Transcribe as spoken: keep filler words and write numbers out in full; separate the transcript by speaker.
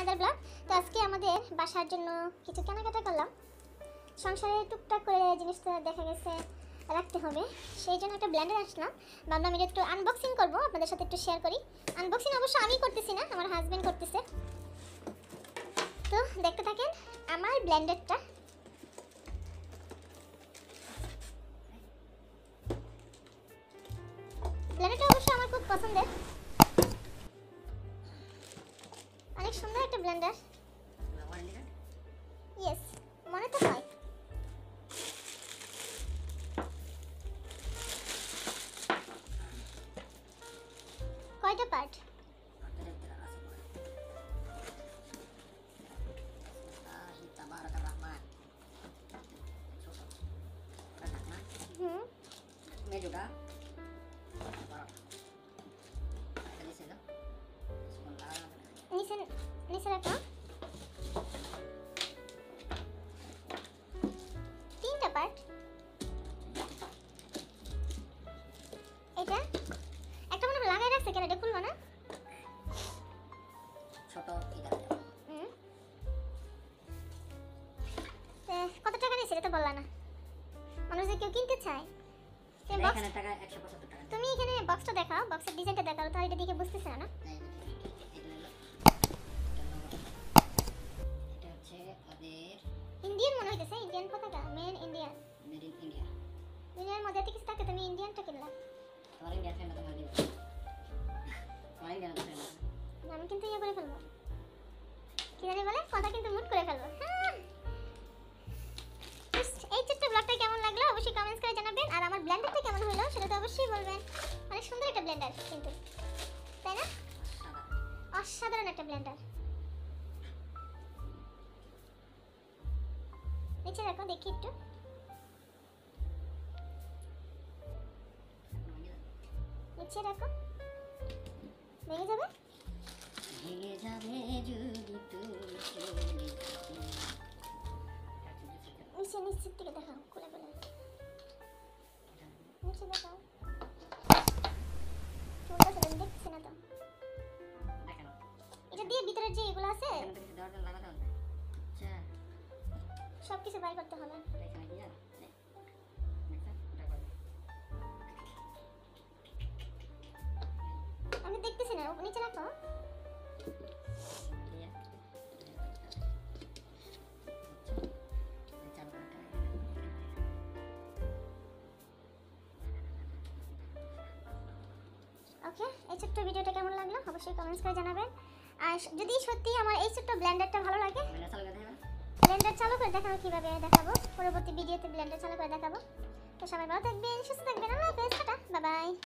Speaker 1: Another blog. তো আজকে আমাদের বাসার জন্য কিছু কেনাকাটা করলাম। সংসারে টুকটাক করে জিনিস তো দেখা গেছে রাখতে হবে, সেই জন্য একটা ব্লেন্ডার আসলাম। ভাবলাম আমি একটু আনবক্সিং করবো, আপনাদের সাথে একটু শেয়ার করি। আনবক্সিং অবশ্য আমি করতেছি না, আমার হাজব্যান্ড করতেছে। তো দেখতে থাকেন আমার ব্লেন্ডারটা। ব্লেন্ডারটা অবশ্য আমার খুব পছন্দের, অনেক সুন্দর একটা ব্লেন্ডার। ইয়েস, মনে তো হয়। কয়টা পার্ট? হুম,
Speaker 2: মেজোটা
Speaker 1: নিচে নিচে রাখো। তিনটা পার্ট। এটা একটা মনে হয় লাগাই রাখছে, কেন এটা খুলবো না?
Speaker 2: ছোট এটা
Speaker 1: হুম, কত টাকা নিয়েছে এটা তো বললা না। মানুষ যে কেউ কিনতে চায়। তুমি বক্স,
Speaker 2: এখানে টাকা একশো পঁচাত্তর টাকা।
Speaker 1: তুমি এখানে বক্সটা দেখাও, বক্সের ডিজাইনটা দেখাও, তো এটা দেখে বুঝতেছ না।
Speaker 2: এটা হচ্ছে ওদের
Speaker 1: ইন্ডিয়ান মনে হইতেছে, ইন্ডিয়ান পতাকা, মেন ইন্ডিয়ান।
Speaker 2: Made in India.
Speaker 1: দুনিয়ার মধ্যে এত কিছু থাকে, তুমি ইন্ডিয়ানটা কিনলা।
Speaker 2: তোমার ইন্ডিয়ান ফ্রেন্ড তোমার দিব। তোমার ইন্ডিয়ান ফ্রেন্ড
Speaker 1: আমি কিন্তু ইয়ে করে ফেলবো, কি জানি বলে, কথা কিন্তু মুট করে ফেলবো। হ্যাঁ, এই ছোট্ট ব্লগটা কেমন লাগলো অবশ্যই কমেন্টস করে জানাবেন। আর আমার ব্লেন্ডারটা কেমন হলো সেটা তো অবশ্যই বলবেন। অনেক সুন্দর একটা ব্লেন্ডার কিন্তু, তাই না? অসাধারণ একটা ব্লেন্ডার। নিচে রাখো দেখি একটু। নিচে রাখো, ভেঙে যাবে।
Speaker 2: ভেঙে যাবে যদি তুমি চলে যাবে।
Speaker 1: নিচে নিচের দিকে দেখাও, খুলে খুলে নিচে দেখাও। চলতে চলে আমি দেখছি না তো।
Speaker 2: দেখেন
Speaker 1: এটা দিয়ে ভিতরে যে এগুলো আছে
Speaker 2: এখানে তো কিছু দেওয়ার জন্য লাগাতে হবে। আচ্ছা
Speaker 1: সব কিছু বাইর করতে হবে।
Speaker 2: এখানে কি জানো দেখছেন এটা করে
Speaker 1: আমি দেখতেছি না, নিচে রাখো।
Speaker 2: দিয়ে
Speaker 1: ওকে, এই ছোট্ট ভিডিওটা কেমন লাগলো অবশ্যই কমেন্টস করে জানাবেন। আর যদি সত্যি আমার এই ছোট্ট ব্লেন্ডারটা ভালো লাগে,
Speaker 2: মেলা চালু করে দেবেন।
Speaker 1: ব্লেন্ডার চালু করে দেখাবো, কিভাবে দেখাবো পরবর্তী ভিডিওতে ব্লেন্ডার চালু করে দেখাবো। তো সবাই ভালো থাকবেন, সুস্থ থাকবেন, আল্লাহ হাফেজ, টাটা, বাই বাই।